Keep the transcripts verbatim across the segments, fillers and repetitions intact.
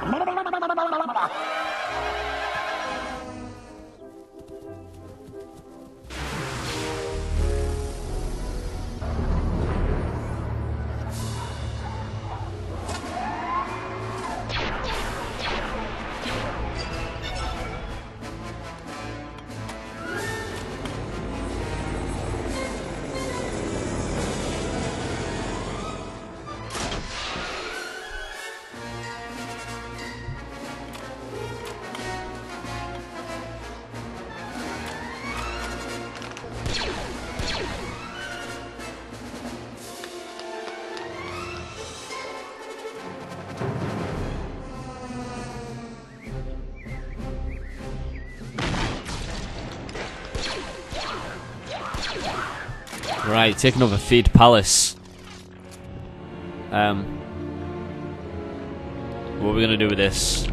Right, taking over Feed Palace. Um, what are we gonna do with this?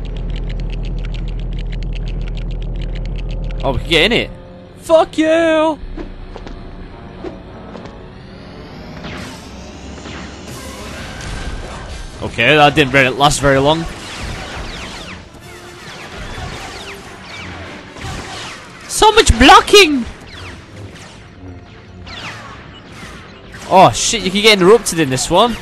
Oh, we can get in it. Fuck you! Okay, that didn't really last very long. So much blocking! Oh shit, you can get interrupted in this one.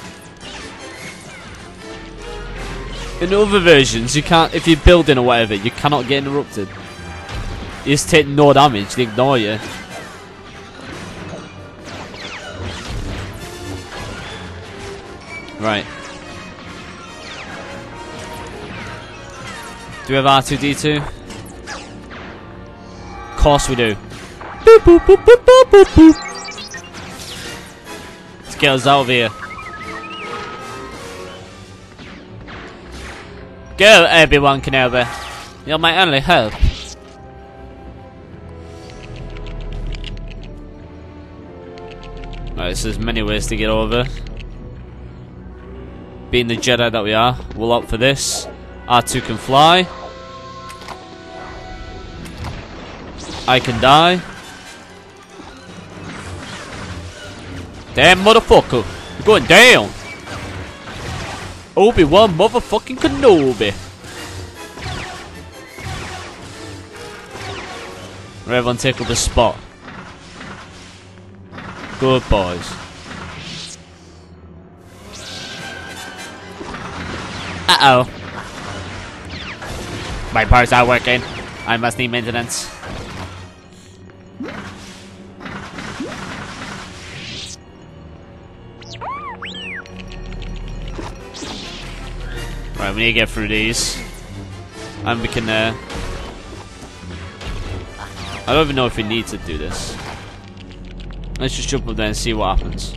In other versions, you can't, if you're building or whatever, you cannot get interrupted. You just take no damage, they ignore you. Right. Do we have R two D two? Of course we do. Boop, boop, boop, boop, boop, boop, boop. Let's get us out of here. Go, everyone, Kenobi. You're my only hope. Right, so there's many ways to get over. Being the Jedi that we are, we'll opt for this. R two can fly. I can die. Damn motherfucker. You're going down. Obi-Wan motherfucking Kenobi. Right, everyone take up a spot. Good boys. Uh-oh. My parts are working. I must need maintenance. Right, we need to get through these. And we can, uh... I don't even know if we need to do this. Let's just jump up there and see what happens.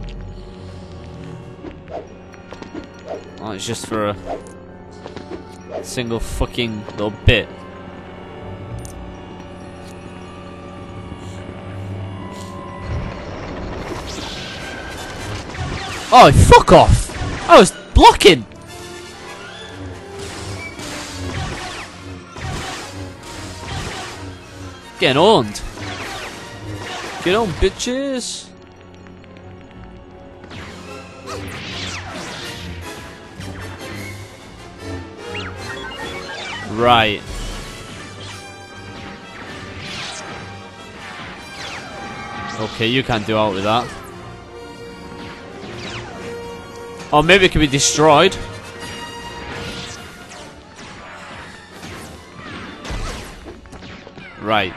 Oh, it's just for a single fucking little bit. Oh, fuck off! I was blocking! Getting owned. Get on, bitches! Right. Okay, you can't do out with that. Or maybe it can be destroyed. Right.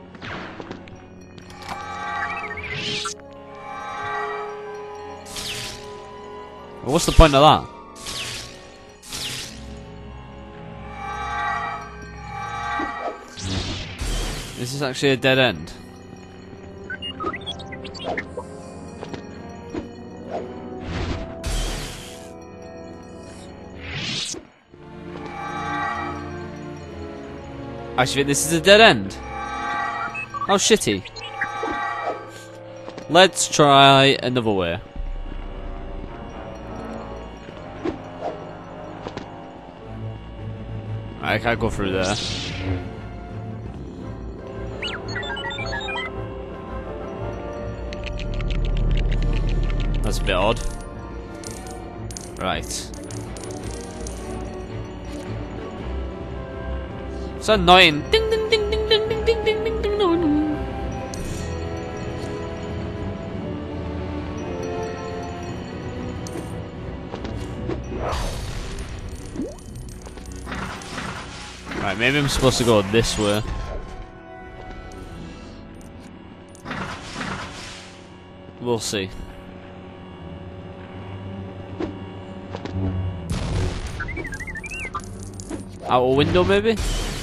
Well, what's the point of that? This is actually a dead end. Actually, this is a dead end. How shitty. Let's try another way. I can't go through there. That's a bit odd. Right. It's annoying. Ding ding ding ding ding ding ding ding ding ding ding. Right, maybe I'm supposed to go this way. We'll see. Out a window, maybe?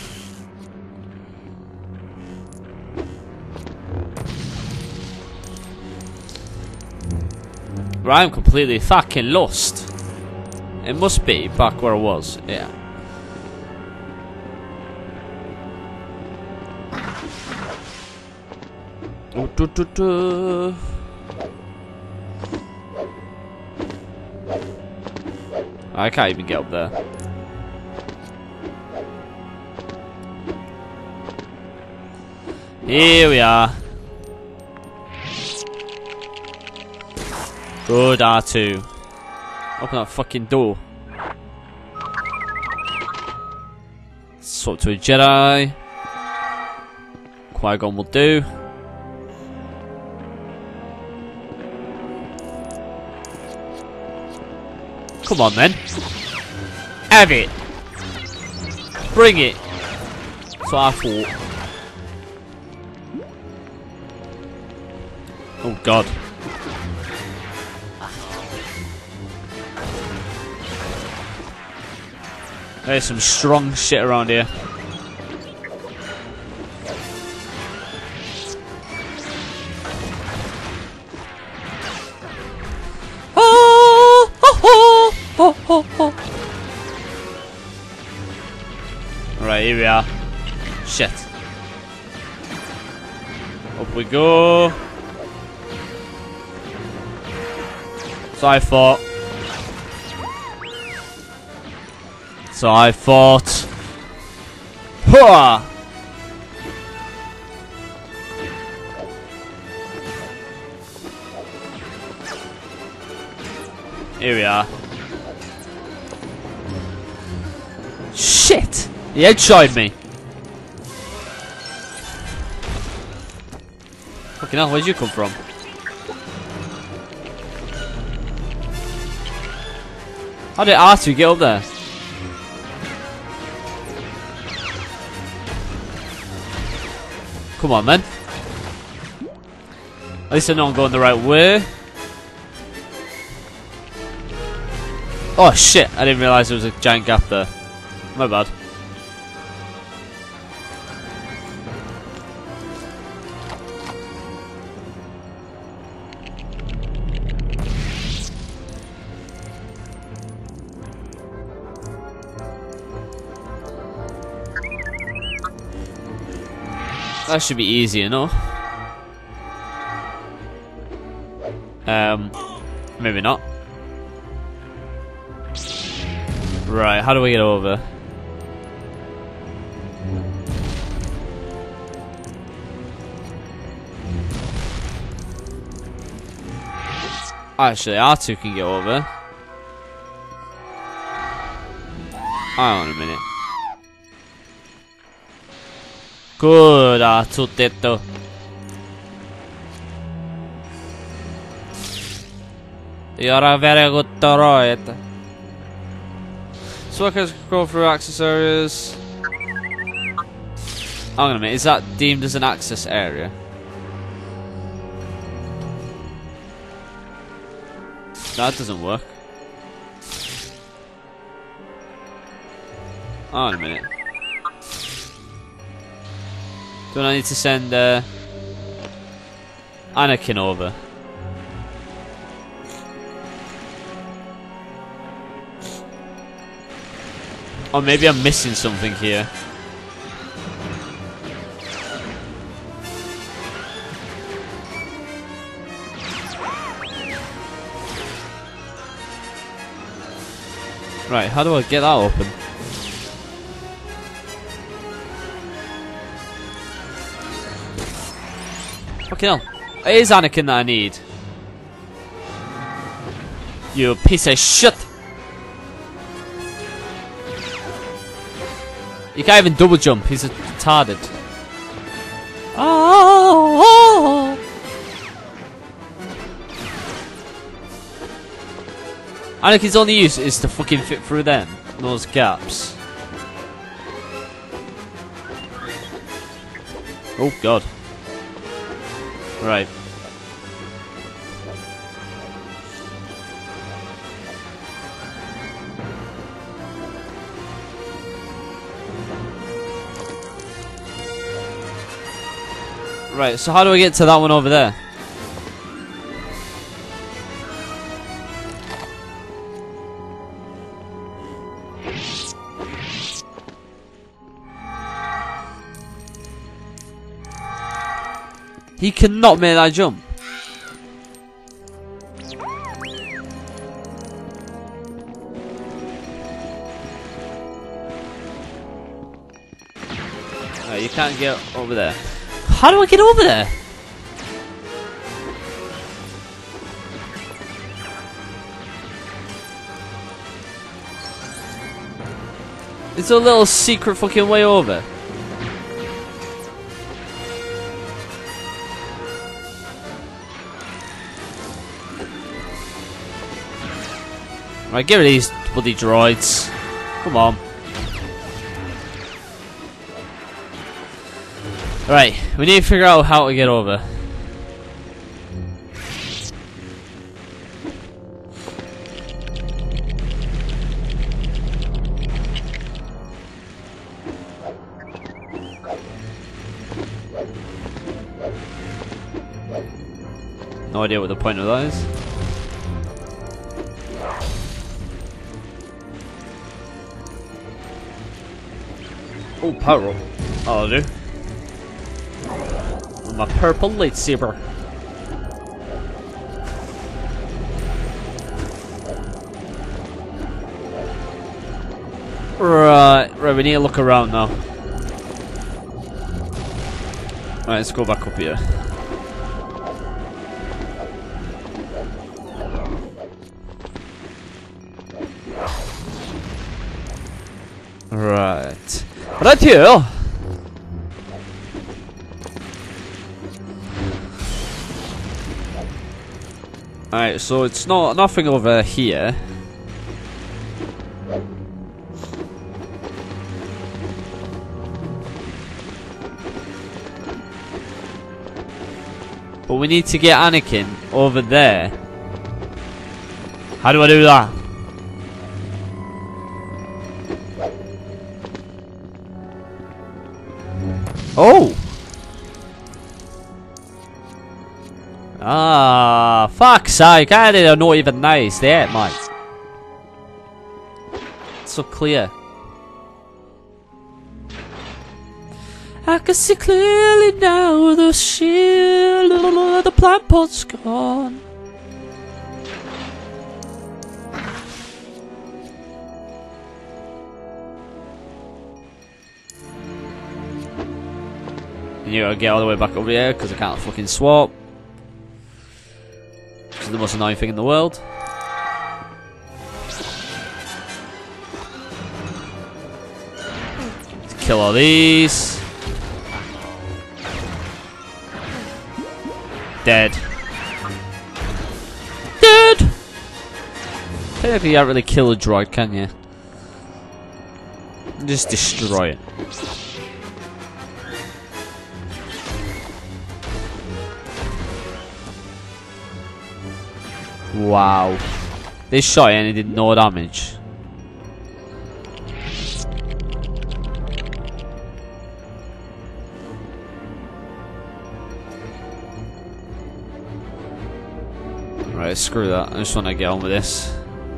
Right, I'm completely fucking lost. It must be back where I was, yeah. Ooh, doo, doo, doo. I can't even get up there. Here we are. Good R two. Open that fucking door. Swap to a Jedi. Qui-Gon will do. Come on then. Have it. Bring it. That's what I thought. Oh god. There's some strong shit around here. Oh, oh, oh, oh, oh, oh. Right, here we are. Shit. Up we go. So I thought. So I thought. Hooah! Here we are. Shit! He headshotted me. Fucking hell, where'd you come from? How did R two get up there? Come on, man. At least I know I'm going the right way. Oh shit, I didn't realise there was a giant gap there. My bad. That should be easy enough. Um, maybe not. Right, how do we get over? Actually, R two can get over. Hang on a minute. Good, R two tetto. You're a very good droid. So I can go through access areas. Hang on a minute, is that deemed as an access area? That doesn't work. Hang on a minute. Don't I need to send uh, Anakin over? Or maybe I'm missing something here. Right, how do I get that open? Fucking hell. It is Anakin that I need. You piece of shit. You can't even double jump. He's a retarded. Oh, oh, oh. Anakin's only use is to fucking fit through them. Those gaps. Oh god. Right. Right, so how do I get to that one over there? He cannot make that jump. Right, you can't get over there. How do I get over there? It's a little secret fucking way over. Right, get rid of these bloody droids. Come on. Right, we need to figure out how to get over. No idea what the point of that is. Oh, power up. Oh, I'll do. My purple lightsaber. Right, right, we need to look around now. Right, let's go back up here. Right. Right here. Alright, so it's not nothing over here. But we need to get Anakin over there. How do I do that? Oh! Ah, fuck's sake, I did not even nice that, mate. It's so clear. I can see clearly now the shield, the plant pot's gone. You gotta get all the way back over here because I can't fucking swap. Which is the most annoying thing in the world. Let's kill all these. Dead. Dead! Technically, you can't really kill a droid, can you? Just destroy it. Wow. They shot it and it did no damage. Right, screw that. I just want to get on with this.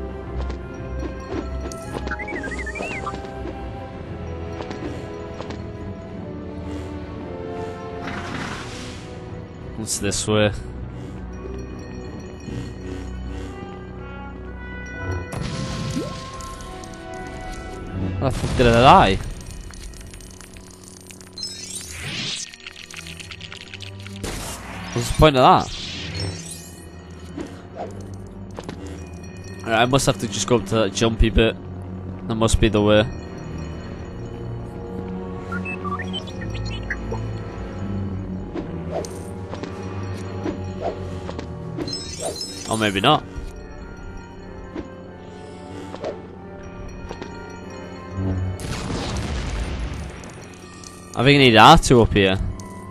What's this way? How the fuck did I die? What's the point of that? Alright, I must have to just go up to that jumpy bit. That must be the way. maybe not. I think I need R two up here.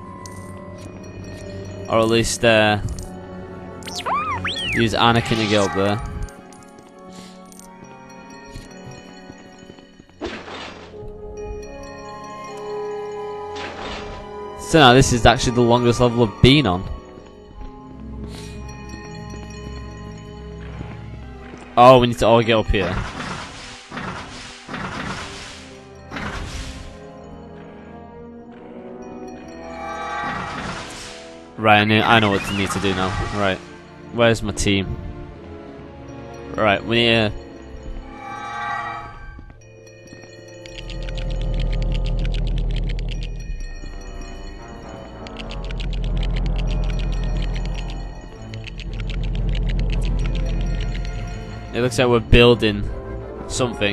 Or at least uh, use Anakin to get up there. So now this is actually the longest level I've been on. Oh, we need to all get up here. Right, I know, I know what I need to do now. Right, where's my team? Right, we need to... It looks like we're building something.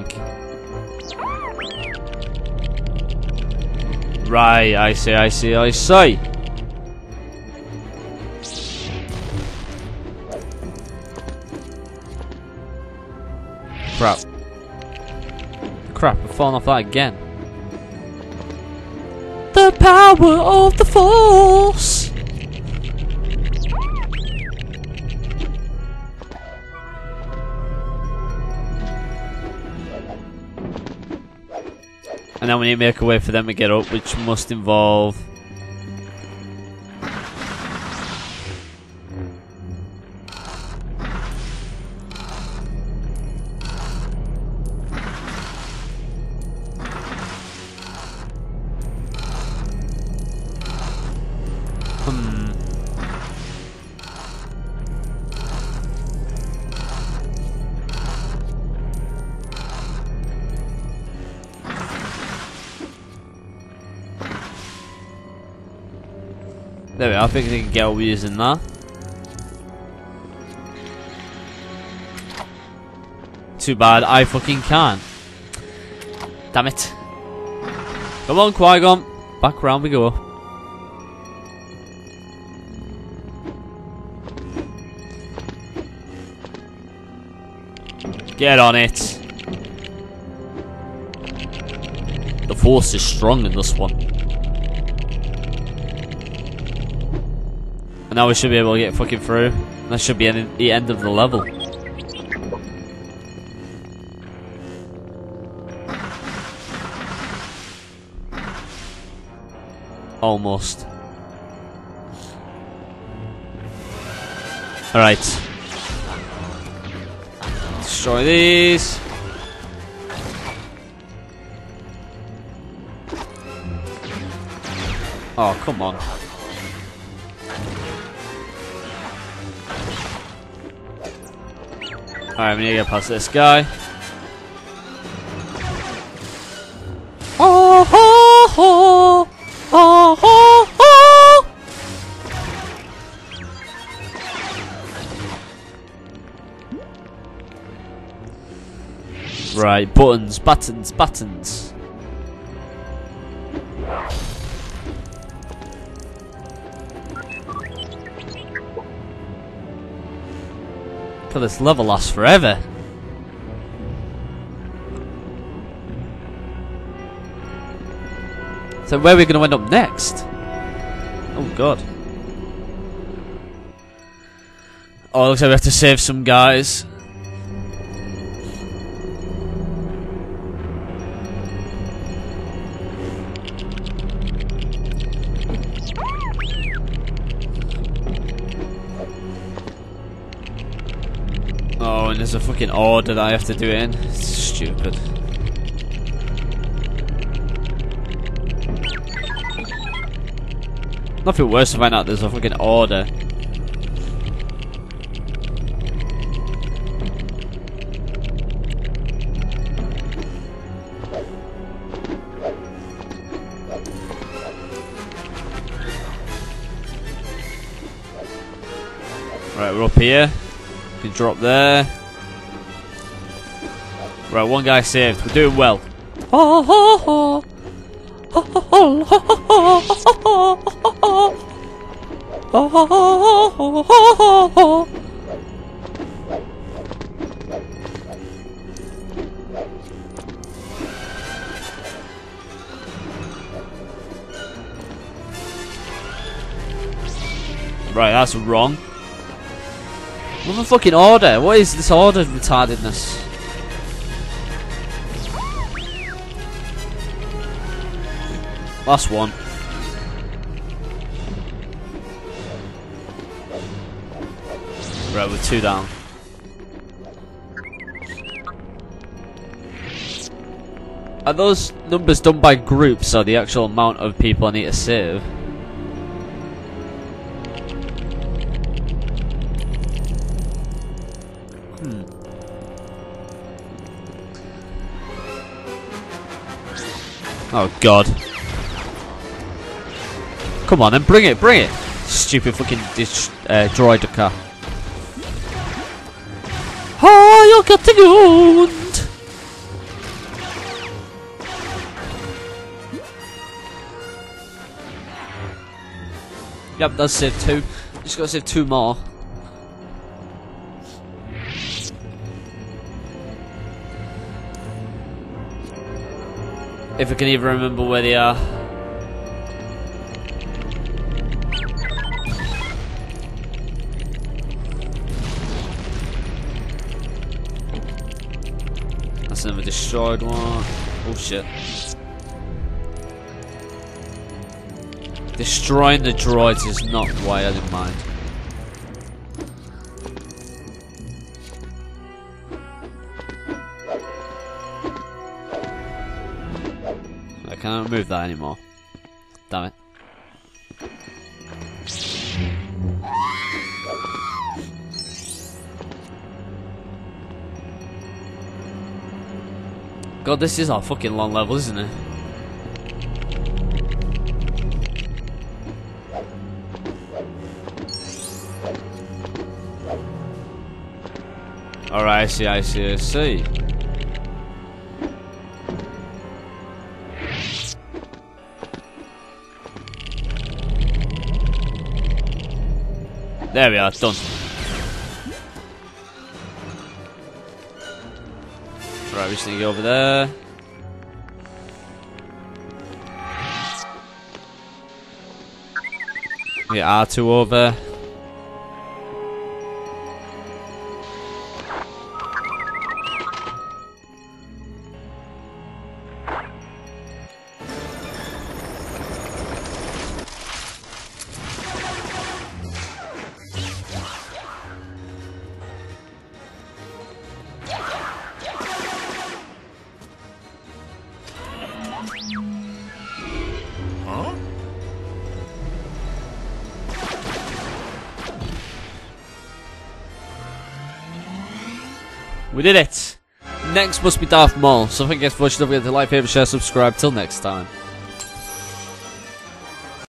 Right, I see, I see, I see. Crap. Crap, I've fallen off that again. The power of the Force! And then we need to make a way for them to get up, which must involve... Hmm... There we are, I think they can get away using that. Too bad, I fucking can't. Damn it. Come on, Qui-Gon. Back round we go. Get on it. The Force is strong in this one. And now we should be able to get fucking through. That should be the end of the level. Almost. Alright. Destroy these. Oh, come on. Alright, we need to get past this guy. Oh, ho, ho. Oh, ho, ho. Right, buttons, buttons, buttons. God, this level lasts forever. So where are we going to end up next? Oh god. Oh, it looks like we have to save some guys. Oh, and there's a fucking order that I have to do it in. It's stupid. Nothing worse to find out there's a fucking order. Right, we're up here. We can drop there. Right, one guy saved. We're doing well. Oh, oh, oh. Right, that's wrong. What the fucking order? What is this order retardedness? Last one. Right, we're two down. Are those numbers done by groups or the actual amount of people I need to save? Hmm. Oh god. Come on and bring it, bring it! Stupid fucking ditch, uh, droid car. Oh, you're getting owned! Yep, that's saved two. Just gotta save two more. If I can even remember where they are. That's another destroyed one. Oh shit. Destroying the droids is not what I had in mind. I can't move that anymore. Damn it. God, this is a fucking long level, isn't it? Alright, I see, I see, I see. There we are, done. Right, we just need to go over there. Get R two over. We did it! Next must be Darth Maul, so thank you guys for watching, don't forget to like, favourite, share, subscribe, till next time.